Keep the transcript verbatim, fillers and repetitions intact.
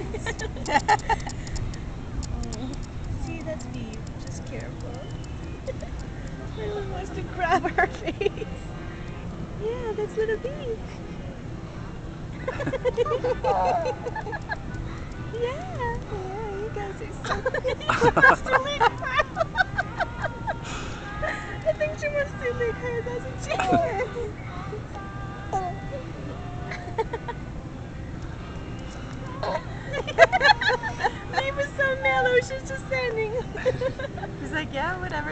See, that's Veive. Just careful. Really wants to grab her face. Yeah, that's little Veive. Yeah, yeah, you guys are so She wants to lick her. I think she wants to lick her, doesn't she? Veive is so mellow, she's just standing. He's like, yeah, whatever.